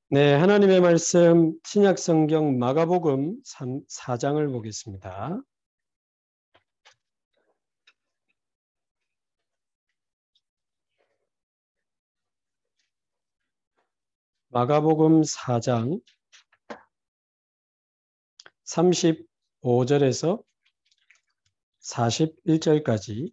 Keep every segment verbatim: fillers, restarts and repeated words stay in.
네, 하나님의 말씀 신약 성경 마가복음 사 장을 보겠습니다. 마가복음 사 장 삼십오 절에서 사십일 절까지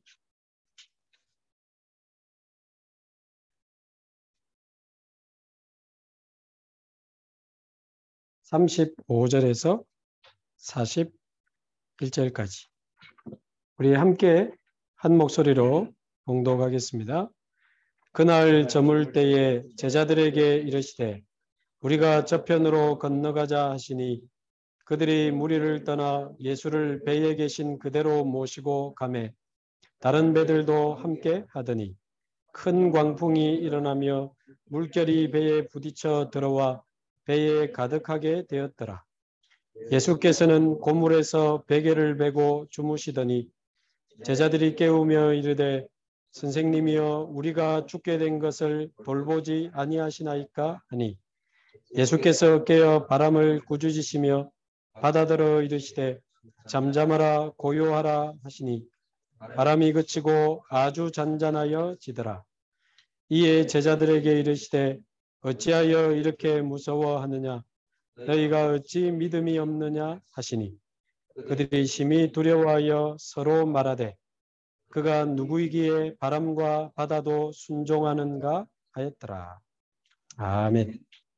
삼십오 절에서 사십일 절까지 우리 함께 한 목소리로 봉독하겠습니다. 그날 저물 때에 제자들에게 이르시되 우리가 저편으로 건너가자 하시니 그들이 무리를 떠나 예수를 배에 계신 그대로 모시고 가매 다른 배들도 함께 하더니 큰 광풍이 일어나며 물결이 배에 부딪혀 들어와 배에 가득하게 되었더라. 예수께서는 고물에서 베개를 베고 주무시더니 제자들이 깨우며 이르되 선생님이여 우리가 죽게 된 것을 돌보지 아니하시나이까 하니 예수께서 깨어 바람을 꾸짖으시며 바다더러 이르시되 잠잠하라 고요하라 하시니 바람이 그치고 아주 잔잔하여 지더라. 이에 제자들에게 이르시되 어찌하여 이렇게 무서워하느냐 너희가 어찌 믿음이 없느냐 하시니 그들이 심히 두려워하여 서로 말하되 그가 누구이기에 바람과 바다도 순종하는가 하였더라. 아멘.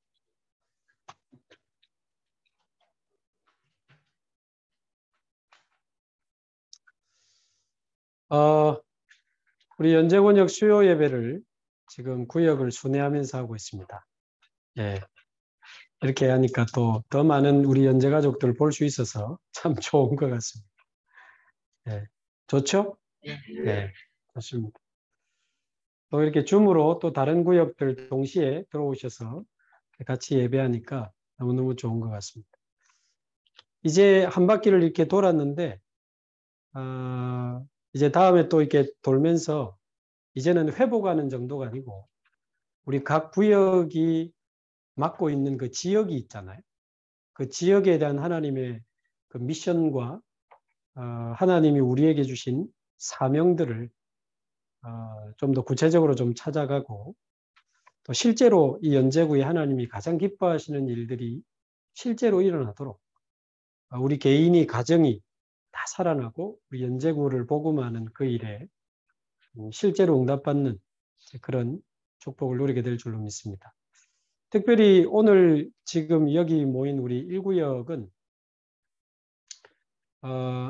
어, 우리 연재권역 수요 예배를 지금 구역을 순회하면서 하고 있습니다. 예. 이렇게 하니까 또 더 많은 우리 연재 가족들 볼 수 있어서 참 좋은 것 같습니다. 예. 좋죠? 네. 좋습니다. 또 이렇게 줌으로 또 다른 구역들 동시에 들어오셔서 같이 예배하니까 너무너무 좋은 것 같습니다. 이제 한 바퀴를 이렇게 돌았는데, 어, 이제 다음에 또 이렇게 돌면서 이제는 회복하는 정도가 아니고 우리 각 구역이 맡고 있는 그 지역이 있잖아요. 그 지역에 대한 하나님의 그 미션과 어, 하나님이 우리에게 주신 사명들을 어, 좀 더 구체적으로 좀 찾아가고 또 실제로 이 연제구에 하나님이 가장 기뻐하시는 일들이 실제로 일어나도록 어, 우리 개인이 가정이 다 살아나고 우리 연제구를 복음하는 그 일에 음, 실제로 응답받는 그런 축복을 누리게 될 줄로 믿습니다. 특별히 오늘 지금 여기 모인 우리 일 구역은 어,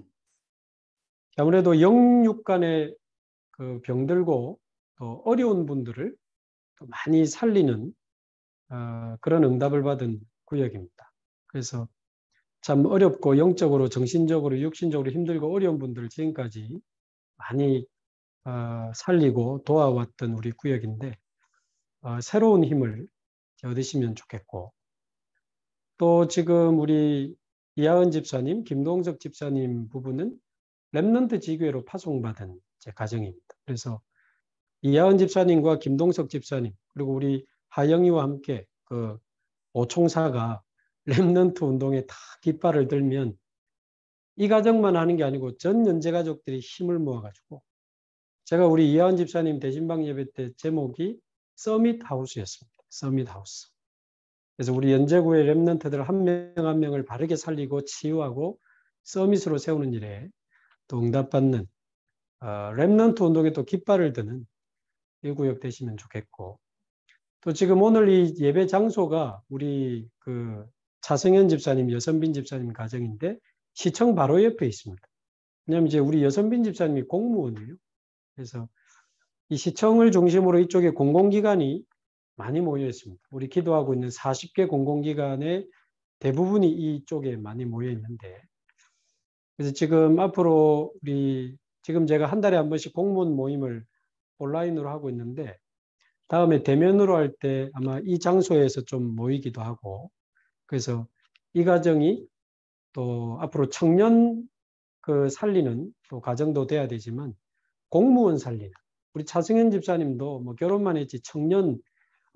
아무래도 영육 간의 그 병들고 또 어려운 분들을 또 많이 살리는 어, 그런 응답을 받은 구역입니다. 그래서 참 어렵고 영적으로 정신적으로 육신적으로 힘들고 어려운 분들을 지금까지 많이 어, 살리고 도와왔던 우리 구역인데 어, 새로운 힘을 얻으시면 좋겠고 또 지금 우리 이하은 집사님, 김동석 집사님 부부는 렘넌트 지교회로 파송받은 제 가정입니다. 그래서 이하은 집사님과 김동석 집사님 그리고 우리 하영이와 함께 그 오총사가 렘넌트 운동에 다 깃발을 들면 이 가정만 하는 게 아니고 전 연재 가족들이 힘을 모아가지고 제가 우리 이하은 집사님 대신방 예배 때 제목이 서밋 하우스였습니다. 서밋 하우스. 그래서 우리 연제구의 렘넌트들 한 명 한 명을 바르게 살리고 치유하고 서밋으로 세우는 일에 또 응답받는 어, 렘넌트 운동에 또 깃발을 드는 일 구역 되시면 좋겠고 또 지금 오늘 이 예배 장소가 우리 그 차승현 집사님, 여선빈 집사님 가정인데 시청 바로 옆에 있습니다. 왜냐하면 이제 우리 여선빈 집사님이 공무원이에요. 그래서 이 시청을 중심으로 이쪽에 공공기관이 많이 모여 있습니다. 우리 기도하고 있는 사십 개 공공기관의 대부분이 이쪽에 많이 모여 있는데 그래서 지금 앞으로 우리 지금 제가 한 달에 한 번씩 공무원 모임을 온라인으로 하고 있는데 다음에 대면으로 할 때 아마 이 장소에서 좀 모이기도 하고 그래서 이 가정이 또 앞으로 청년 그 살리는 또 가정도 돼야 되지만 공무원 살리는 우리 차승현 집사님도 뭐 결혼만 했지 청년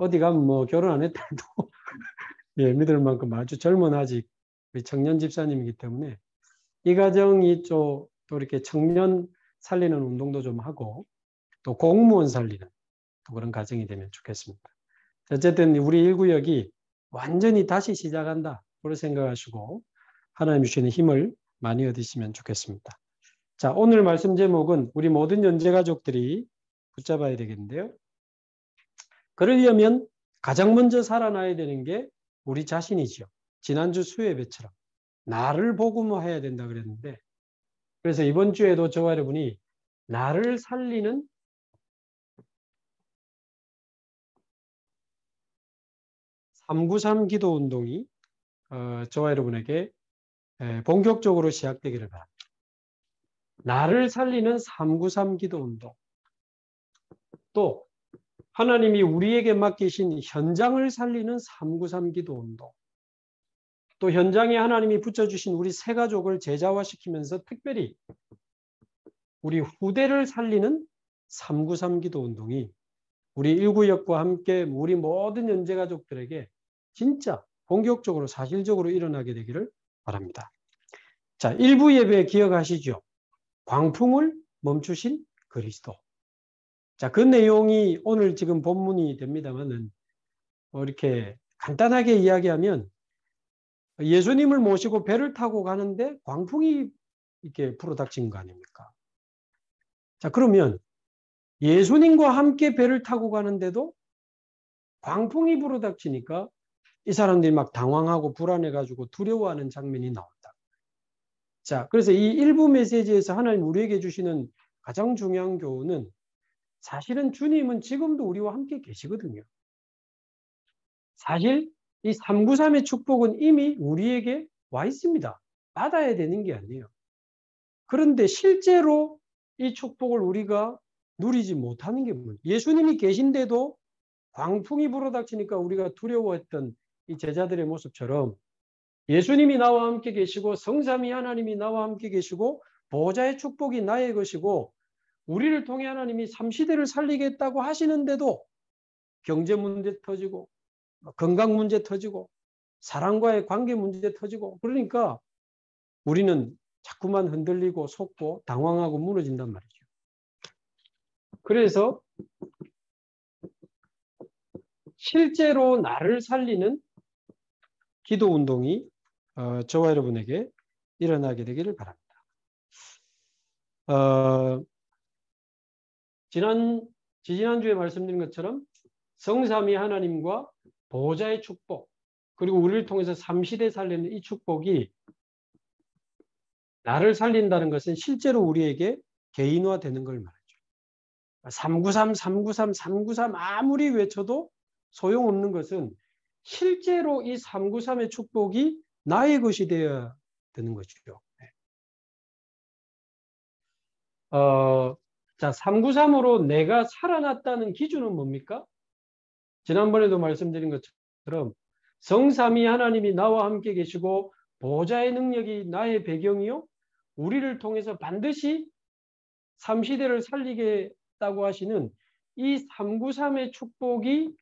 어디 가면 뭐 결혼 안 했다 해도 예, 믿을 만큼 아주 젊은 아직 청년 집사님이기 때문에 이 가정이 또, 또 이렇게 청년 살리는 운동도 좀 하고 또 공무원 살리는 또 그런 가정이 되면 좋겠습니다. 어쨌든 우리 일 구역이 완전히 다시 시작한다. 그렇게 생각하시고 하나님 주시는 힘을 많이 얻으시면 좋겠습니다. 자, 오늘 말씀 제목은 우리 모든 연재가족들이 붙잡아야 되겠는데요. 그러려면 가장 먼저 살아나야 되는 게 우리 자신이죠. 지난주 수요예배처럼 나를 복음화해야 된다 그랬는데 그래서 이번 주에도 저와 여러분이 나를 살리는 삼구삼 기도 운동이 어, 저와 여러분에게 에, 본격적으로 시작되기를 바랍니다. 나를 살리는 삼구삼 기도 운동. 또 하나님이 우리에게 맡기신 현장을 살리는 삼구삼 기도 운동. 또 현장에 하나님이 붙여주신 우리 새 가족을 제자화시키면서 특별히 우리 후대를 살리는 삼구삼 기도 운동이 우리 일 구역과 함께 우리 모든 연재가족들에게 진짜 본격적으로 사실적으로 일어나게 되기를 바랍니다. 자, 일부 예배 기억하시죠? 광풍을 멈추신 그리스도. 자, 그 내용이 오늘 지금 본문이 됩니다만은 뭐 이렇게 간단하게 이야기하면 예수님을 모시고 배를 타고 가는데 광풍이 이렇게 불어닥친 거 아닙니까? 자, 그러면 예수님과 함께 배를 타고 가는데도 광풍이 불어닥치니까 이 사람들이 막 당황하고 불안해가지고 두려워하는 장면이 나온다. 자, 그래서 이 일부 메시지에서 하나님 우리에게 주시는 가장 중요한 교훈은 사실은 주님은 지금도 우리와 함께 계시거든요. 사실 이 삼구삼의 축복은 이미 우리에게 와 있습니다. 받아야 되는 게 아니에요. 그런데 실제로 이 축복을 우리가 누리지 못하는 게 뭐예요? 예수님이 계신데도 광풍이 불어닥치니까 우리가 두려워했던 이 제자들의 모습처럼 예수님이 나와 함께 계시고 성삼위 하나님이 나와 함께 계시고 보호자의 축복이 나의 것이고 우리를 통해 하나님이 삼시대를 살리겠다고 하시는데도 경제 문제 터지고 건강 문제 터지고 사랑과의 관계 문제 터지고 그러니까 우리는 자꾸만 흔들리고 속고 당황하고 무너진단 말이죠. 그래서 실제로 나를 살리는 기도 운동이 어, 저와 여러분에게 일어나게 되기를 바랍니다. 어, 지난, 지지난주에 말씀드린 것처럼 성삼위 하나님과 보호자의 축복 그리고 우리를 통해서 삼시대 살리는 이 축복이 나를 살린다는 것은 실제로 우리에게 개인화되는 걸 말하죠. 삼구삼, 삼구삼, 삼구삼 아무리 외쳐도 소용없는 것은 실제로 이 삼구삼의 축복이 나의 것이 되어야 되는 것이죠. 어, 자, 삼구삼으로 내가 살아났다는 기준은 뭡니까? 지난번에도 말씀드린 것처럼 성삼위 하나님이 나와 함께 계시고 보호자의 능력이 나의 배경이요. 우리를 통해서 반드시 삼시대를 살리겠다고 하시는 이 삼구삼의 축복이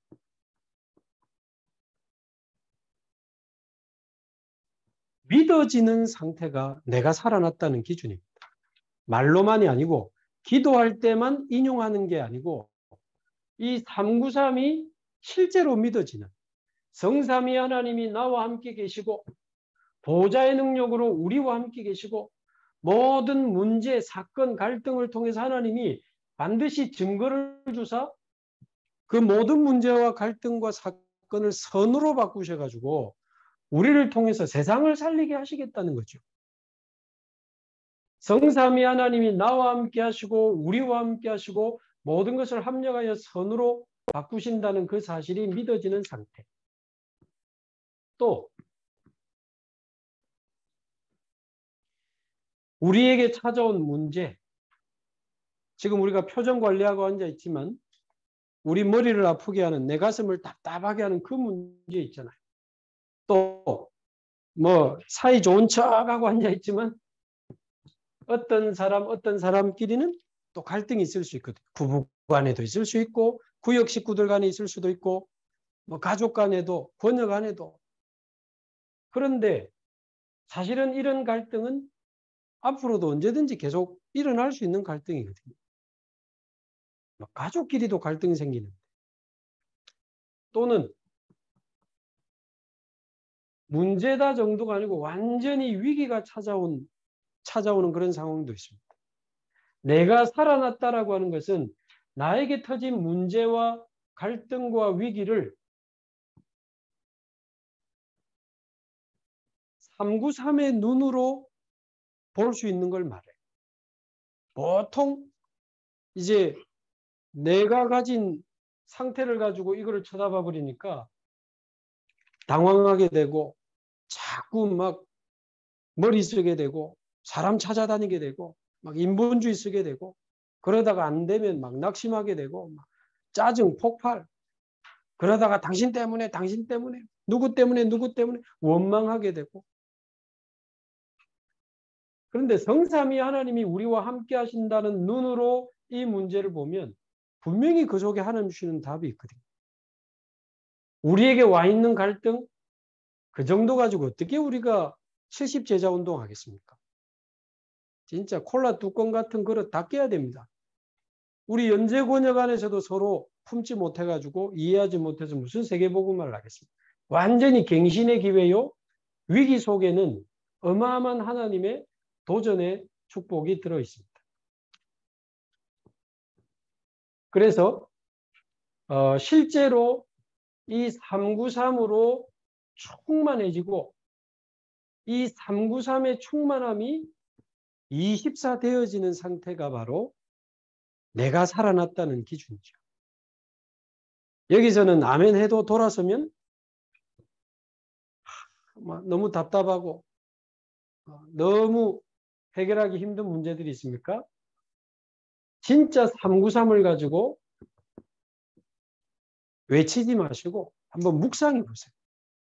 믿어지는 상태가 내가 살아났다는 기준입니다. 말로만이 아니고 기도할 때만 인용하는 게 아니고 이 삼구삼이 실제로 믿어지는 성삼위 하나님이 나와 함께 계시고 보호자의 능력으로 우리와 함께 계시고 모든 문제, 사건, 갈등을 통해서 하나님이 반드시 증거를 주사 그 모든 문제와 갈등과 사건을 선으로 바꾸셔가지고 우리를 통해서 세상을 살리게 하시겠다는 거죠. 성삼위 하나님이 나와 함께 하시고 우리와 함께 하시고 모든 것을 합력하여 선으로 바꾸신다는 그 사실이 믿어지는 상태. 또 우리에게 찾아온 문제, 지금 우리가 표정 관리하고 앉아 있지만 우리 머리를 아프게 하는 내 가슴을 답답하게 하는 그 문제 있잖아요. 또 뭐 사이 좋은 척하고 앉아 있지만 어떤 사람 어떤 사람끼리는 또 갈등이 있을 수 있거든요. 부부 간에도 있을 수 있고 구역 식구들 간에 있을 수도 있고 뭐 가족 간에도 권역 간에도. 그런데 사실은 이런 갈등은 앞으로도 언제든지 계속 일어날 수 있는 갈등이거든요. 가족끼리도 갈등이 생기는. 또는 문제다 정도가 아니고 완전히 위기가 찾아온, 찾아오는 그런 상황도 있습니다. 내가 살아났다라고 하는 것은 나에게 터진 문제와 갈등과 위기를 삼구삼의 눈으로 볼 수 있는 걸 말해요. 보통 이제 내가 가진 상태를 가지고 이거를 쳐다봐 버리니까 당황하게 되고 자꾸 막 머리 쓰게 되고 사람 찾아다니게 되고 막 인본주의 쓰게 되고 그러다가 안 되면 막 낙심하게 되고 막 짜증 폭발. 그러다가 당신 때문에 당신 때문에 누구 때문에 누구 때문에 원망하게 되고. 그런데 성삼위 하나님이 우리와 함께 하신다는 눈으로 이 문제를 보면 분명히 그 속에 하나님 주시는 답이 있거든요. 우리에게 와 있는 갈등 그 정도 가지고 어떻게 우리가 칠십 제자 운동하겠습니까? 진짜 콜라 뚜껑 같은 그릇 다 깨야 됩니다. 우리 연제권역 안에서도 서로 품지 못해가지고 이해하지 못해서 무슨 세계복음을 하겠습니까? 완전히 갱신의 기회요. 위기 속에는 어마어마한 하나님의 도전의 축복이 들어있습니다. 그래서 어, 실제로 이 삼구삼으로 충만해지고 이 삼구삼의 충만함이 이십사 되어지는 상태가 바로 내가 살아났다는 기준이죠. 여기서는 아멘 해도 돌아서면 너무 답답하고 너무 해결하기 힘든 문제들이 있습니까? 진짜 삼구삼을 가지고 외치지 마시고 한번 묵상해 보세요.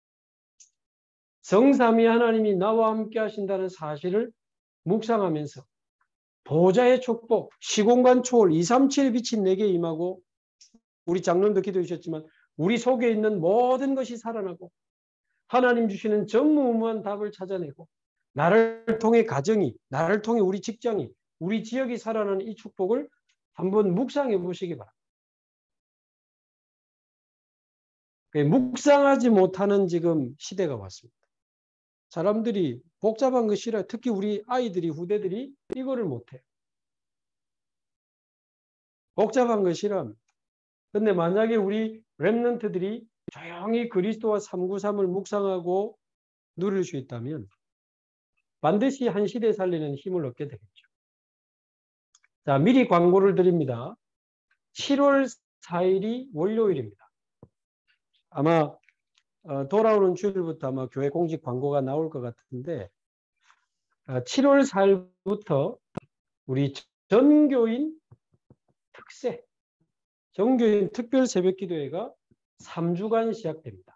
성삼위 하나님이 나와 함께 하신다는 사실을 묵상하면서 보좌의 축복, 시공간 초월 이백삼십칠에 비친 내게 임하고 우리 장로님도 기도해 주셨지만 우리 속에 있는 모든 것이 살아나고 하나님 주시는 전무후무한 답을 찾아내고 나를 통해 가정이, 나를 통해 우리 직장이, 우리 지역이 살아나는 이 축복을 한번 묵상해 보시기 바랍니다. 묵상하지 못하는 지금 시대가 왔습니다. 사람들이 복잡한 거 싫어요. 특히 우리 아이들이, 후대들이 이거를 못해요. 복잡한 거 싫어합니다. 그런데 만약에 우리 렘넌트들이 조용히 그리스도와 삼구삼을 묵상하고 누릴 수 있다면 반드시 한 시대 살리는 힘을 얻게 되겠죠. 자, 미리 광고를 드립니다. 칠월 사일이 월요일입니다. 아마 어, 돌아오는 주일부터 아마 교회 공식 광고가 나올 것 같은데 어, 칠월 사일부터 우리 전교인 특세, 전교인 특별 새벽 기도회가 삼 주간 시작됩니다.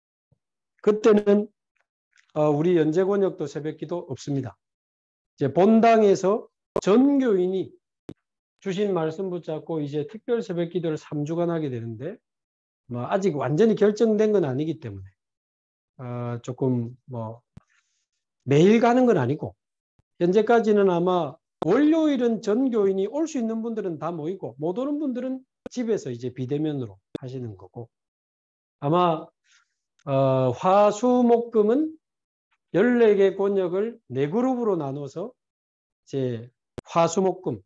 그때는 어, 우리 연제권역도 새벽 기도 없습니다. 이제 본당에서 전교인이 주신 말씀 붙잡고 이제 특별 새벽 기도를 삼 주간 하게 되는데 뭐 아직 완전히 결정된 건 아니기 때문에 어, 조금 뭐 매일 가는 건 아니고 현재까지는 아마 월요일은 전교인이 올 수 있는 분들은 다 모이고 못 오는 분들은 집에서 이제 비대면으로 하시는 거고 아마 어, 화수목금은 열네 개 권역을 네 그룹으로 나눠서 이제 화수목금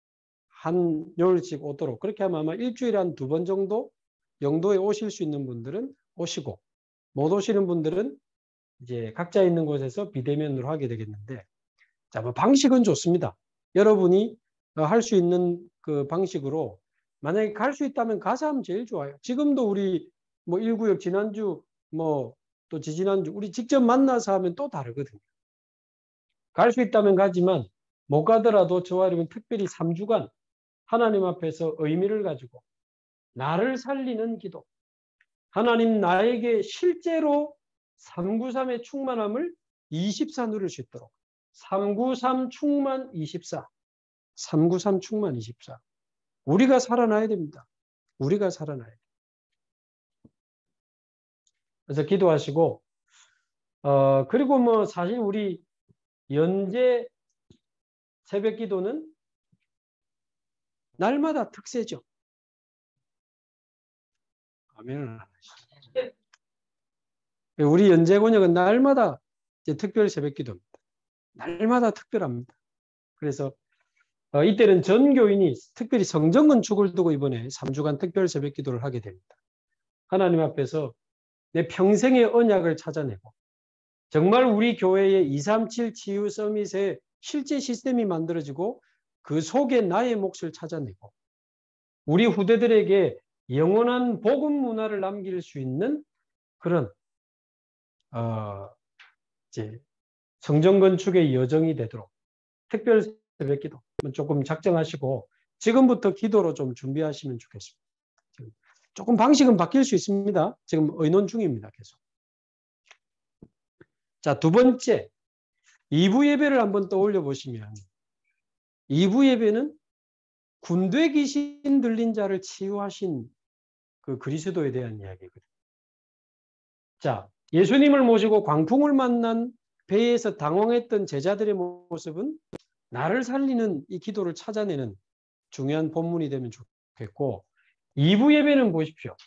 한 열흘씩 오도록 그렇게 하면 아마 일주일에 한 두 번 정도 영도에 오실 수 있는 분들은 오시고 못 오시는 분들은 이제 각자 있는 곳에서 비대면으로 하게 되겠는데 자, 뭐 방식은 좋습니다. 여러분이 할 수 있는 그 방식으로 만약에 갈 수 있다면 가서 하면 제일 좋아요. 지금도 우리 뭐 일구역 지난주 뭐 또 지지난주 우리 직접 만나서 하면 또 다르거든요. 갈 수 있다면 가지만 못 가더라도 저와 여러분 특별히 삼 주간 하나님 앞에서 의미를 가지고 나를 살리는 기도 하나님 나에게 실제로 삼구삼의 충만함을 이십사 누릴 수 있도록 삼구삼 충만 이십사 삼구삼 충만 이십사 우리가 살아나야 됩니다. 우리가 살아나야 돼요. 그래서 기도하시고, 어, 그리고 뭐 사실 우리 연재 새벽 기도는 날마다 특세죠. 아멘을 안 하시죠. 우리 연재 권역은 날마다 이제 특별 새벽 기도입니다. 날마다 특별합니다. 그래서 어, 이때는 전 교인이 특별히 성전 건축을 두고 이번에 삼 주간 특별 새벽 기도를 하게 됩니다. 하나님 앞에서 내 평생의 언약을 찾아내고 정말 우리 교회의 이삼칠 치유 서밋의 실제 시스템이 만들어지고 그 속에 나의 몫을 찾아내고 우리 후대들에게 영원한 복음 문화를 남길 수 있는 그런 어, 이제 성전 건축의 여정이 되도록 특별 새벽 기도 조금 작정하시고 지금부터 기도로 좀 준비하시면 좋겠습니다. 지금 조금 방식은 바뀔 수 있습니다. 지금 의논 중입니다. 계속. 자, 두 번째, 이 부 예배를 한번 떠올려 보시면 이 부 예배는 군대 귀신 들린 자를 치유하신 그 그리스도에 대한 이야기거든요. 자, 예수님을 모시고 광풍을 만난 배에서 당황했던 제자들의 모습은 나를 살리는 이 기도를 찾아내는 중요한 본문이 되면 좋겠고, 이 부 예배는 보십시오.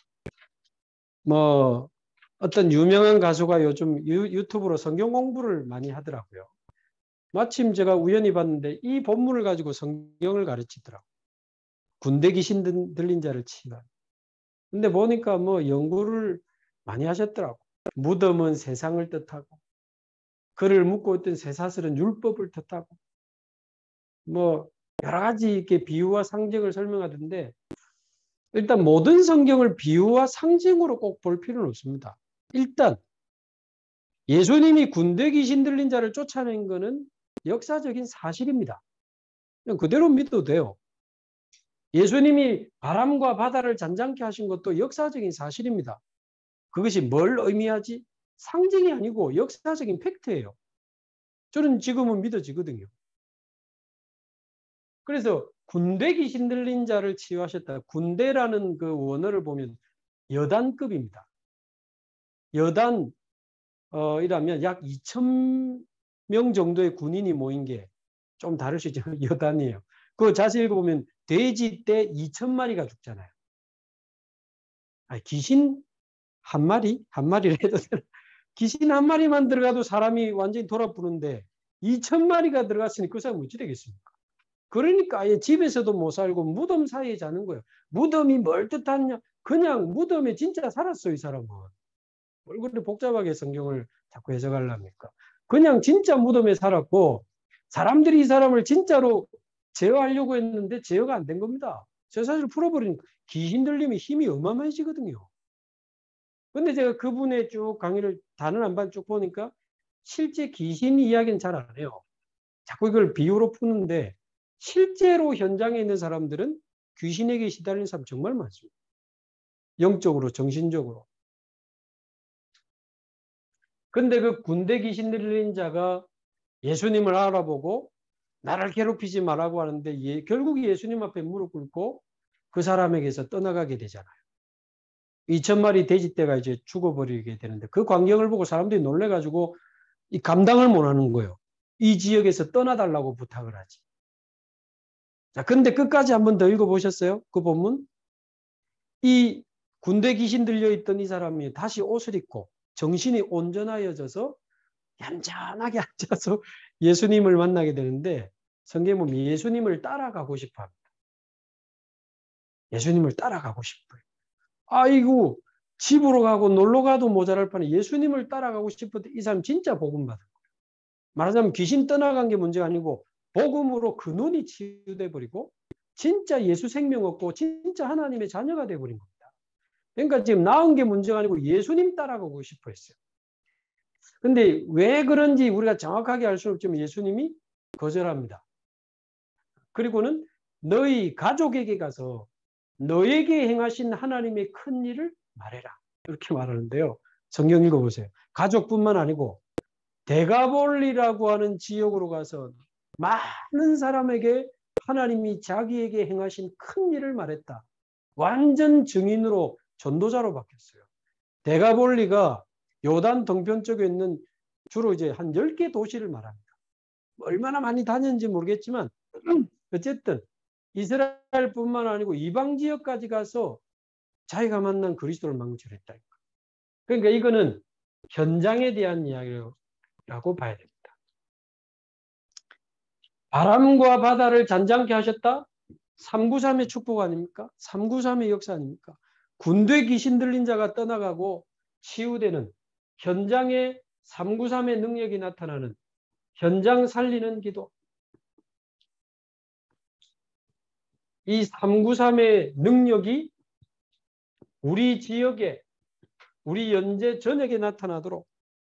뭐 어떤 유명한 가수가 요즘 유, 유튜브로 성경 공부를 많이 하더라고요. 마침 제가 우연히 봤는데 이 본문을 가지고 성경을 가르치더라고요. 군대 귀신 들린 자를 치유하는. 근데 보니까 뭐 연구를 많이 하셨더라고요. 무덤은 세상을 뜻하고 그를 묶고 있던 쇠사슬은 율법을 뜻하고 뭐 여러 가지 이렇게 비유와 상징을 설명하던데 일단 모든 성경을 비유와 상징으로 꼭 볼 필요는 없습니다. 일단 예수님이 군대 귀신 들린 자를 쫓아낸 것은 역사적인 사실입니다. 그냥 그대로 믿어도 돼요. 예수님이 바람과 바다를 잔잔케 하신 것도 역사적인 사실입니다. 그것이 뭘 의미하지? 상징이 아니고 역사적인 팩트예요. 저는 지금은 믿어지거든요. 그래서 군대 귀신 들린 자를 치유하셨다. 군대라는 그 원어를 보면 여단급입니다. 여단 어, 이라면 약 이천 명 정도의 군인이 모인 게 좀 다를 수 있죠. 여단이에요. 그거 자세히 읽어보면 돼지 떼 이천 마리가 죽잖아요. 아니, 귀신 한 마리? 한 마리를 해도 되나? 귀신 한 마리만 들어가도 사람이 완전히 돌아부는데 이천 마리가 들어갔으니 그 사람 어찌 되겠습니까? 그러니까 아예 집에서도 못 살고 무덤 사이에 자는 거예요. 무덤이 뭘 뜻하냐? 그냥 무덤에 진짜 살았어요, 이 사람은. 뭘 그렇게 복잡하게 성경을 자꾸 해석하려니까. 그냥 진짜 무덤에 살았고 사람들이 이 사람을 진짜로 제어하려고 했는데 제어가 안 된 겁니다. 저 사실 풀어버리니까 귀신 들림이 힘이 어마어마해지거든요. 근데 제가 그분의 쭉 강의를 다른 안반 쭉 보니까 실제 귀신 이야기는 잘 안 해요. 자꾸 이걸 비유로 푸는데 실제로 현장에 있는 사람들은 귀신에게 시달리는 사람 정말 많습니다. 영적으로, 정신적으로. 근데 그 군대 귀신 들린 자가 예수님을 알아보고 나를 괴롭히지 말라고 하는데 예, 결국 예수님 앞에 무릎 꿇고 그 사람에게서 떠나가게 되잖아요. 이천 마리 돼지떼가 이제 죽어버리게 되는데 그 광경을 보고 사람들이 놀래가지고 이 감당을 못하는 거예요. 이 지역에서 떠나달라고 부탁을 하지. 자, 근데 끝까지 한번 더 읽어보셨어요? 그 본문? 이 군대 귀신 들려있던 이 사람이 다시 옷을 입고 정신이 온전하여져서 얌전하게 앉아서 예수님을 만나게 되는데 성경에 보면 예수님을 따라가고 싶어 합니다. 예수님을 따라가고 싶어요. 아이고 집으로 가고 놀러 가도 모자랄 판에 예수님을 따라가고 싶었는데 이 사람 진짜 복음 받은 거예요. 말하자면 귀신 떠나간 게 문제가 아니고 복음으로 그 눈이 치유돼 버리고 진짜 예수 생명 얻고 진짜 하나님의 자녀가 돼 버린 겁니다. 그러니까 지금 나은 게 문제가 아니고 예수님 따라가고 싶어 했어요. 근데 왜 그런지 우리가 정확하게 알 수는 없지만 예수님이 거절합니다. 그리고는 너희 가족에게 가서 너에게 행하신 하나님의 큰 일을 말해라. 이렇게 말하는데요. 성경 읽어보세요. 가족뿐만 아니고 데가볼리라고 하는 지역으로 가서 많은 사람에게 하나님이 자기에게 행하신 큰 일을 말했다. 완전 증인으로 전도자로 바뀌었어요. 데가볼리가 요단 동편 쪽에 있는 주로 이제 한 열 개 도시를 말합니다. 얼마나 많이 다녔는지 모르겠지만 어쨌든 이스라엘뿐만 아니고 이방 지역까지 가서 자기가 만난 그리스도를 망설였다니까. 그러니까 이거는 현장에 대한 이야기라고 봐야 됩니다. 바람과 바다를 잔잔케 하셨다? 삼구삼의 축복 아닙니까? 삼구삼의 역사 아닙니까? 군대 귀신 들린 자가 떠나가고 치유되는 현장에 삼구삼의 능력이 나타나는 현장 살리는 기도. 이 삼구삼의 능력이 우리 지역에, 우리 연재 전역에 나타나도록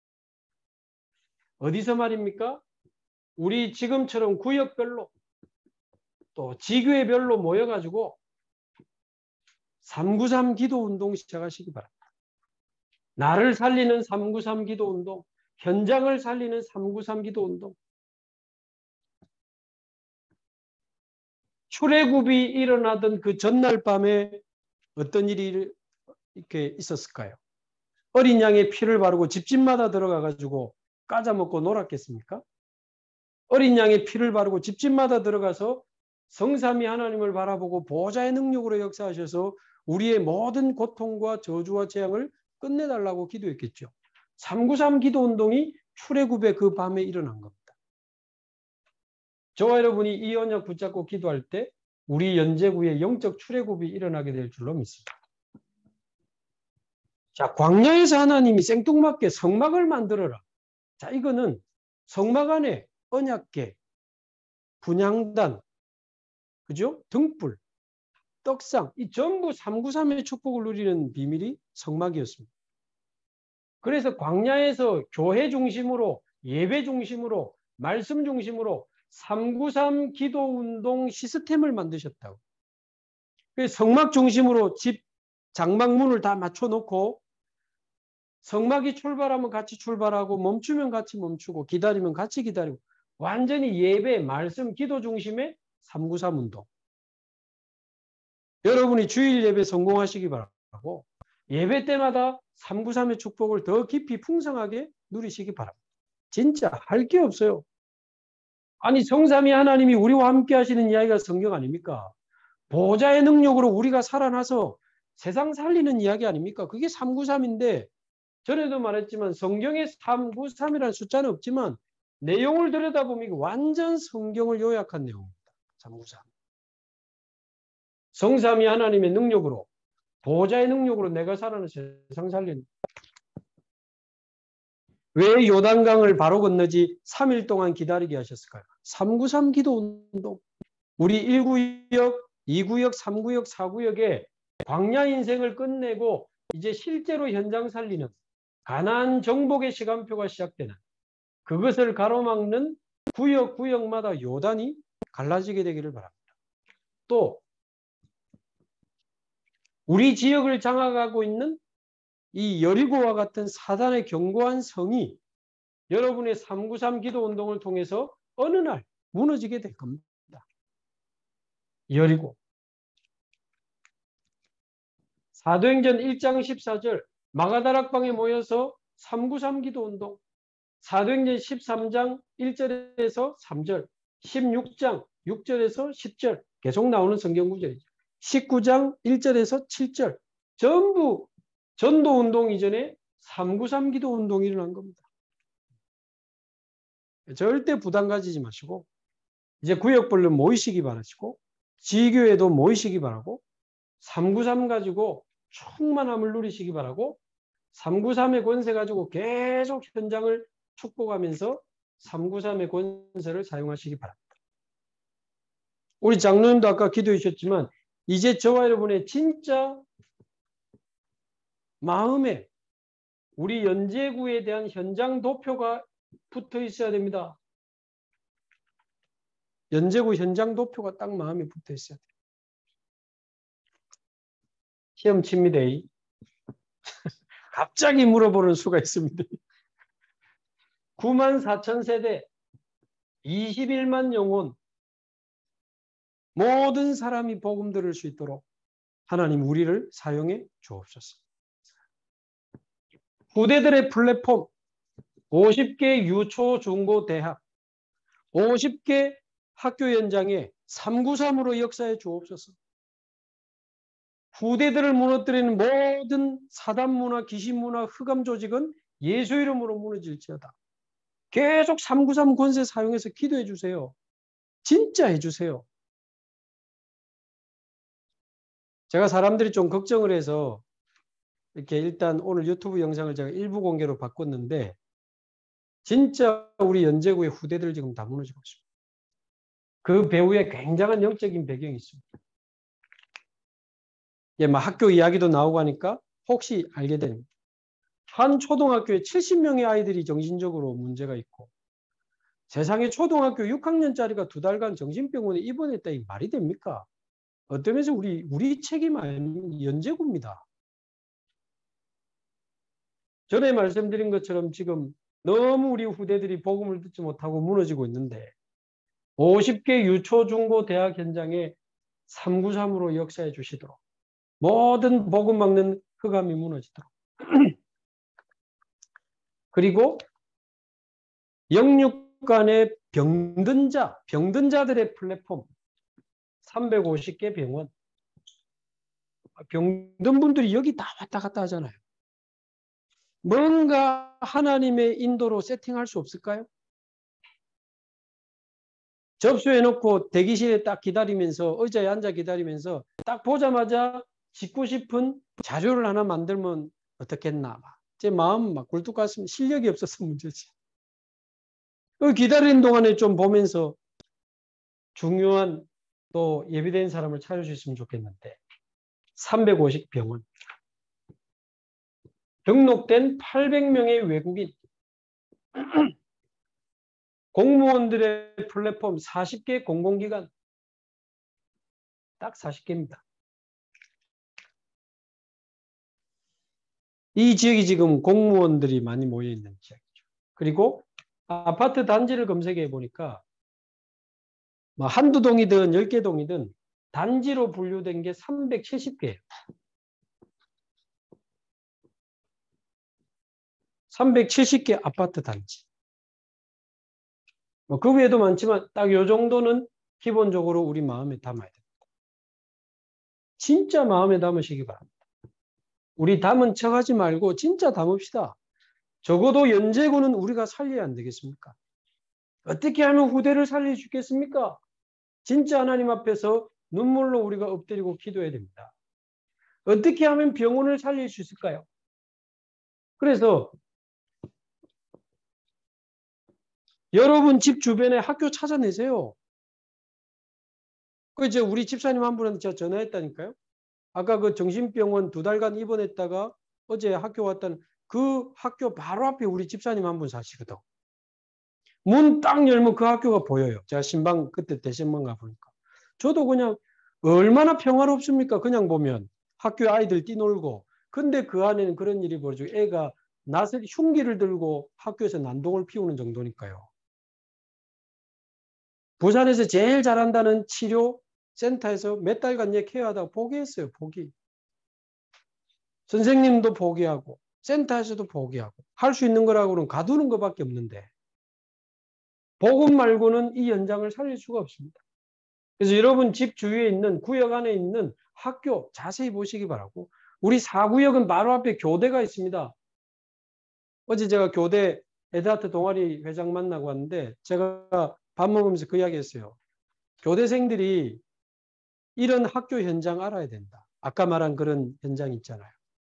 어디서 말입니까? 우리 지금처럼 구역별로 또 지교회별로 모여가지고 삼구삼 기도운동 시작하시기 바랍니다. 나를 살리는 삼구삼 기도운동, 현장을 살리는 삼구삼 기도운동. 출애굽이 일어나던 그 전날 밤에 어떤 일이 이렇게 있었을까요? 어린 양의 피를 바르고 집집마다 들어가가지고 까자먹고 놀았겠습니까? 어린 양의 피를 바르고 집집마다 들어가서 성삼위 하나님을 바라보고 보호자의 능력으로 역사하셔서 우리의 모든 고통과 저주와 재앙을 끝내달라고 기도했겠죠. 삼구삼 기도운동이 출애굽의 그 밤에 일어난 겁니다. 저와 여러분이 이 언약 붙잡고 기도할 때 우리 연제구의 영적 출애굽이 일어나게 될 줄로 믿습니다. 자, 광야에서 하나님이 생뚱맞게 성막을 만들어라. 자, 이거는 성막 안에 언약궤, 분향단, 그죠? 등불, 떡상, 이 전부 삼구삼의 축복을 누리는 비밀이 성막이었습니다. 그래서 광야에서 교회 중심으로, 예배 중심으로, 말씀 중심으로 삼구삼 기도운동 시스템을 만드셨다고. 그래서 성막 중심으로 집 장막문을 다 맞춰놓고 성막이 출발하면 같이 출발하고 멈추면 같이 멈추고 기다리면 같이 기다리고 완전히 예배, 말씀, 기도 중심의 삼구삼 운동. 여러분이 주일 예배 성공하시기 바라고 예배 때마다 삼구삼의 축복을 더 깊이 풍성하게 누리시기 바랍니다. 진짜 할 게 없어요. 아니 성삼위 하나님이 우리와 함께 하시는 이야기가 성경 아닙니까? 보호자의 능력으로 우리가 살아나서 세상 살리는 이야기 아닙니까? 그게 삼구삼인데 전에도 말했지만 성경에 삼구삼이라는 숫자는 없지만 내용을 들여다보면 완전 성경을 요약한 내용입니다. 삼구삼. 성삼위 하나님의 능력으로 보호자의 능력으로 내가 살아는 세상 살리는. 왜 요단강을 바로 건너지 삼 일 동안 기다리게 하셨을까요? 삼구삼 기도운동. 우리 일 구역, 이 구역, 삼 구역, 사 구역에 광야 인생을 끝내고 이제 실제로 현장 살리는 가나안 정복의 시간표가 시작되는 그것을 가로막는 구역 구역마다 요단이 갈라지게 되기를 바랍니다. 또 우리 지역을 장악하고 있는 이 여리고와 같은 사단의 견고한 성이 여러분의 삼구삼 기도운동을 통해서 어느 날 무너지게 될 겁니다. 여리고. 사도행전 일 장 십사 절 마가다락방에 모여서 삼구삼 기도운동. 사도행전 십삼 장 일 절에서 삼 절, 십육 장 육 절에서 십 절 계속 나오는 성경 구절이죠. 십구 장 일 절에서 칠 절 전부 전도운동 이전에 삼구삼 기도운동이 일어난 겁니다. 절대 부담 가지지 마시고 이제 구역별로 모이시기 바라시고 지교회도 모이시기 바라고 삼구삼 가지고 충만함을 누리시기 바라고 삼구삼의 권세 가지고 계속 현장을 축복하면서 삼구삼의 권세를 사용하시기 바랍니다. 우리 장로님도 아까 기도해 주셨지만 이제 저와 여러분의 진짜 마음에 우리 연제구에 대한 현장 도표가 붙어 있어야 됩니다. 연제구 현장 도표가 딱 마음에 붙어 있어야 돼요. 시험 칩니다. 갑자기 물어보는 수가 있습니다. 구만 사천 세대, 이십일만 영혼, 모든 사람이 복음 들을 수 있도록 하나님 우리를 사용해 주옵소서. 후대들의 플랫폼 오십 개 유초, 중고, 대학 오십 개 학교 현장에 삼구삼으로 역사해 주옵소서. 후대들을 무너뜨리는 모든 사단문화, 귀신문화, 흑암 조직은 예수 이름으로 무너질지어다. 계속 삼구삼 권세 사용해서 기도해 주세요. 진짜 해주세요. 제가 사람들이 좀 걱정을 해서 이렇게 일단 오늘 유튜브 영상을 제가 일부 공개로 바꿨는데 진짜 우리 연제구의 후대들 지금 다 무너지고 있습니다. 그 배후에 굉장한 영적인 배경이 있습니다. 예, 뭐 학교 이야기도 나오고 하니까 혹시 알게 됩니다. 한 초등학교에 칠십 명의 아이들이 정신적으로 문제가 있고 세상에 초등학교 육 학년짜리가 두 달간 정신병원에 입원했다. 이 말이 됩니까? 어떤 면에서 우리 우리 책임 아닌 연제구입니다. 전에 말씀드린 것처럼 지금 너무 우리 후대들이 복음을 듣지 못하고 무너지고 있는데 오십 개 유초, 중고, 대학 현장에 삼구삼으로 역사해 주시도록 모든 복음 막는 흑암이 무너지도록 그리고 영육 간의 병든 자, 병든 자들의 플랫폼 삼백오십 개 병원 병든 분들이 여기 다 왔다 갔다 하잖아요. 뭔가 하나님의 인도로 세팅할 수 없을까요? 접수해놓고 대기실에 딱 기다리면서 의자에 앉아 기다리면서 딱 보자마자 짓고 싶은 자료를 하나 만들면 어떻겠나. 제 마음 막 굴뚝 같으면 실력이 없어서 문제지. 기다리는 동안에 좀 보면서 중요한 또 예비된 사람을 찾아주셨으면 좋겠는데 삼백오십 병원 등록된 팔백 명의 외국인 공무원들의 플랫폼 사십 개 공공기관 딱 사십 개입니다. 이 지역이 지금 공무원들이 많이 모여있는 지역이죠. 그리고 아파트 단지를 검색해 보니까 뭐 한두 동이든 열 개 동이든 단지로 분류된 게 삼백칠십 개예요. 삼백칠십 개 아파트 단지. 뭐 그 외에도 많지만 딱 요 정도는 기본적으로 우리 마음에 담아야 됩니다. 진짜 마음에 담으시기 바랍니다. 우리 담은 척하지 말고 진짜 담읍시다. 적어도 연제구는 우리가 살려야 안 되겠습니까? 어떻게 하면 후대를 살릴 수 있겠습니까? 진짜 하나님 앞에서 눈물로 우리가 엎드리고 기도해야 됩니다. 어떻게 하면 병원을 살릴 수 있을까요? 그래서 여러분 집 주변에 학교 찾아내세요. 그 이제 우리 집사님 한 분한테 제가 전화했다니까요. 아까 그 정신병원 두 달간 입원했다가 어제 학교 왔다는 그 학교 바로 앞에 우리 집사님 한 분 사시거든. 문 딱 열면 그 학교가 보여요. 제가 신방 그때 대신방 가보니까. 저도 그냥 얼마나 평화롭습니까? 그냥 보면 학교에 아이들 뛰놀고. 근데 그 안에는 그런 일이 벌어지고 애가 낫을 흉기를 들고 학교에서 난동을 피우는 정도니까요. 부산에서 제일 잘한다는 치료 센터에서 몇 달간 얘 케어하다가 포기했어요. 포기. 선생님도 포기하고 센터에서도 포기하고 할 수 있는 거라고는 가두는 것밖에 없는데 복음 말고는 이 현장을 살릴 수가 없습니다. 그래서 여러분 집 주위에 있는 구역 안에 있는 학교 자세히 보시기 바라고 우리 사구역은 바로 앞에 교대가 있습니다. 어제 제가 교대 에드하트 동아리 회장 만나고 왔는데 제가 밥 먹으면서 그 이야기 했어요. 교대생들이 이런 학교 현장 알아야 된다. 아까 말한 그런 현장 있잖아요.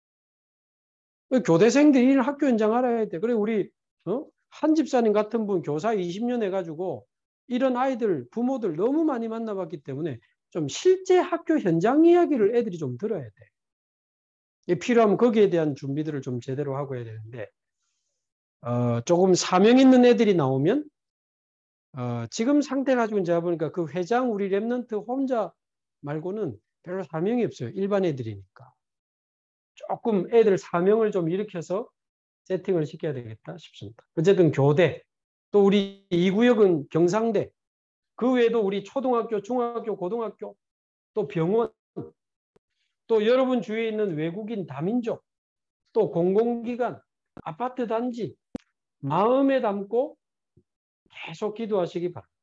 교대생들이 이런 학교 현장 알아야 돼. 그리고 우리 어? 한 집사님 같은 분 교사 이십 년 해가지고 이런 아이들 부모들 너무 많이 만나봤기 때문에 좀 실제 학교 현장 이야기를 애들이 좀 들어야 돼. 필요하면 거기에 대한 준비들을 좀 제대로 하고 해야 되는데 어, 조금 사명 있는 애들이 나오면 어, 지금 상태 가지고 제가 보니까 그 회장 우리 랩런트 혼자 말고는 별로 사명이 없어요. 일반 애들이니까. 조금 애들 사명을 좀 일으켜서 세팅을 시켜야 되겠다 싶습니다. 어쨌든 교대, 또 우리 이 구역은 경상대, 그 외에도 우리 초등학교, 중학교, 고등학교, 또 병원, 또 여러분 주위에 있는 외국인 다민족, 또 공공기관, 아파트 단지 마음에 담고 계속 기도하시기 바랍니다.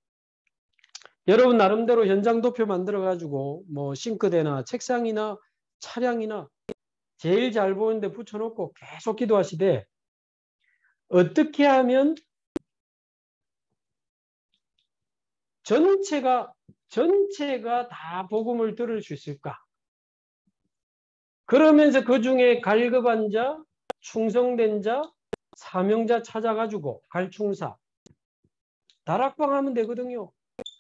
여러분 나름대로 현장 도표 만들어 가지고 뭐 싱크대나 책상이나 차량이나 제일 잘 보이는 데 붙여놓고 계속 기도하시되 어떻게 하면 전체가 전체가 다 복음을 들을 수 있을까? 그러면서 그 중에 갈급한 자, 충성된 자, 사명자 찾아가지고 갈충사 다락방 하면 되거든요.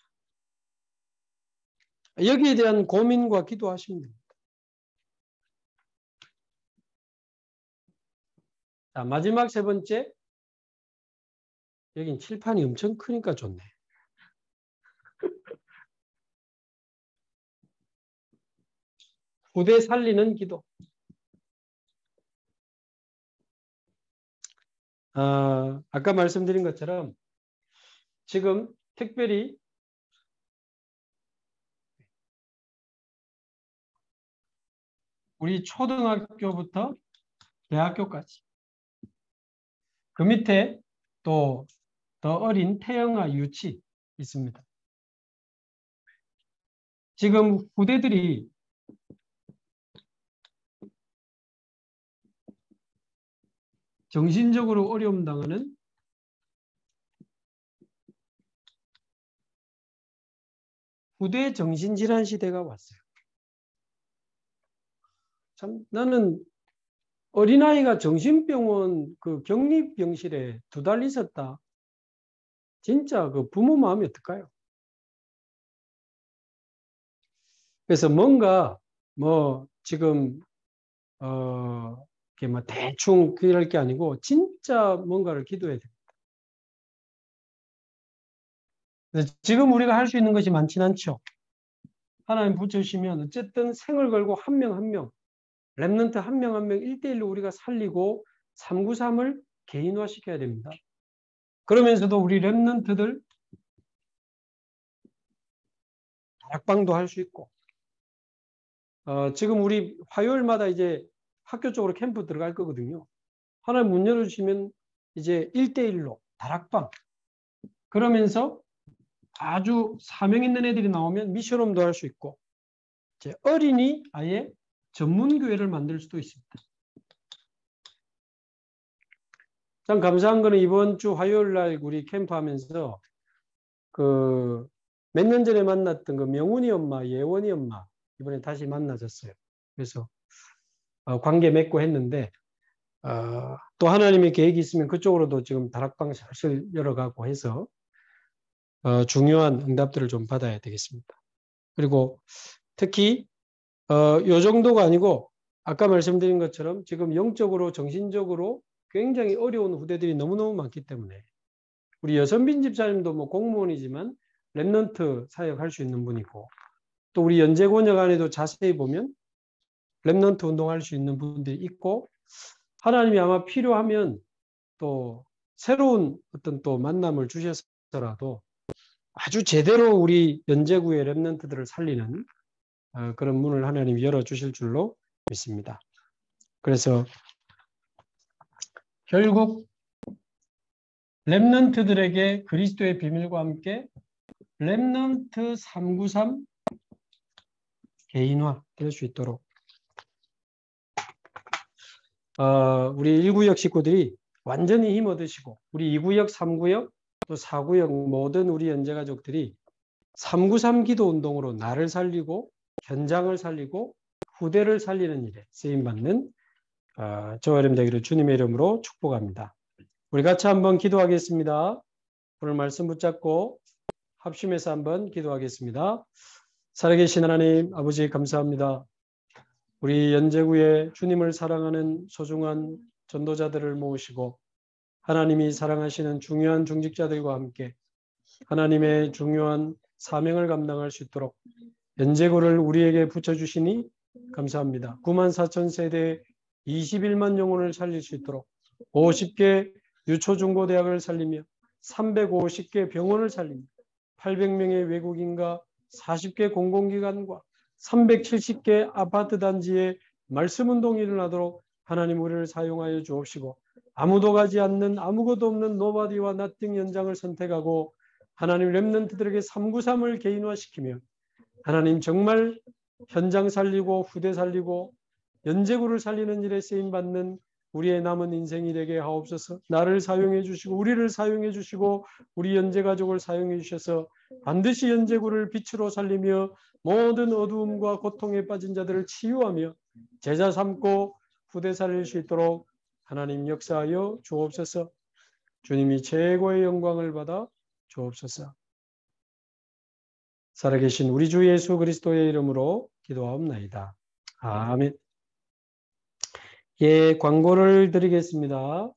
여기에 대한 고민과 기도하시면 됩니다. 자, 마지막 세 번째. 여긴 칠판이 엄청 크니까 좋네. 후대 살리는 기도. 아, 아까 말씀드린 것처럼 지금 특별히 우리 초등학교부터 대학교까지 그 밑에 또 더 어린 태영아 유치 있습니다. 지금 후대들이 정신적으로 어려움 당하는 후대 정신질환 시대가 왔어요. 참 나는 어린아이가 정신병원 그 격리병실에 두 달 있었다. 진짜 그 부모 마음이 어떨까요? 그래서 뭔가 뭐 지금 어 이렇게 뭐 대충 그럴 게 아니고 진짜 뭔가를 기도해야 됩니다. 그래서 지금 우리가 할 수 있는 것이 많진 않죠. 하나님 붙여주시면 어쨌든 생을 걸고 한 명 한 명, 랩런트 한 명 한 명 일 대일로 우리가 살리고 삼구삼을 개인화시켜야 됩니다. 그러면서도 우리 랩런트들 다락방도 할 수 있고 어, 지금 우리 화요일마다 이제 학교 쪽으로 캠프 들어갈 거거든요. 하나님 문 열어주시면 이제 일 대일로 다락방 그러면서 아주 사명 있는 애들이 나오면 미션홈도 할 수 있고 이제 어린이 아예 전문교회를 만들 수도 있습니다. 참 감사한 거는 이번 주 화요일 날 우리 캠프 하면서 그 몇 년 전에 만났던 그 명훈이 엄마, 예원이 엄마 이번에 다시 만나졌어요. 그래서 어, 관계 맺고 했는데 어, 또 하나님의 계획이 있으면 그쪽으로도 지금 다락방 슬슬 열어가고 해서 어, 중요한 응답들을 좀 받아야 되겠습니다. 그리고 특히 어, 요 정도가 아니고 아까 말씀드린 것처럼 지금 영적으로 정신적으로 굉장히 어려운 후대들이 너무너무 많기 때문에 우리 여선빈 집사님도 뭐 공무원이지만 랩런트 사역할 수 있는 분이고 또 우리 연재권역 안에도 자세히 보면 랩런트 운동할 수 있는 분들이 있고 하나님이 아마 필요하면 또 새로운 어떤 또 만남을 주셔서라도 아주 제대로 우리 연제구의 랩런트들을 살리는 그런 문을 하나님이 열어주실 줄로 믿습니다. 그래서 결국 랩런트들에게 그리스도의 비밀과 함께 랩런트 삼구삼 개인화 될 수 있도록 어, 우리 일 구역 식구들이 완전히 힘 얻으시고 우리 이 구역, 삼 구역, 또 사 구역 모든 우리 연제가족들이 삼구삼 기도 운동으로 나를 살리고 현장을 살리고 후대를 살리는 일에 쓰임받는 어, 저와 여러분 되기를 주님의 이름으로 축복합니다. 우리 같이 한번 기도하겠습니다. 오늘 말씀 붙잡고 합심해서 한번 기도하겠습니다. 살아계신 하나님 아버지 감사합니다. 우리 연제구에 주님을 사랑하는 소중한 전도자들을 모으시고 하나님이 사랑하시는 중요한 중직자들과 함께 하나님의 중요한 사명을 감당할 수 있도록 연제구를 우리에게 붙여주시니 감사합니다. 구만 사천 세대 이십일만 영혼을 살릴 수 있도록 오십 개 유초중고대학을 살리며 삼백오십 개 병원을 살리며 팔백 명의 외국인과 사십 개 공공기관과 삼백칠십 개 아파트 단지에 말씀 운동이 일어나도록 하나님 우리를 사용하여 주옵시고, 아무도 가지 않는 아무것도 없는 노바디와 나띵 현장을 선택하고 하나님 렘넌트들에게 삼구삼을 개인화시키며 하나님 정말 현장 살리고 후대 살리고 연제구를 살리는 일에 쓰임받는 우리의 남은 인생이 되게 하옵소서. 나를 사용해 주시고 우리를 사용해 주시고 우리 연제가족을 사용해 주셔서 반드시 연제구를 빛으로 살리며 모든 어두움과 고통에 빠진 자들을 치유하며 제자 삼고 후대 살릴 수 있도록 하나님 역사하여 주옵소서. 주님이 최고의 영광을 받아 주옵소서. 살아계신 우리 주 예수 그리스도의 이름으로 기도하옵나이다. 아멘. 예, 광고를 드리겠습니다.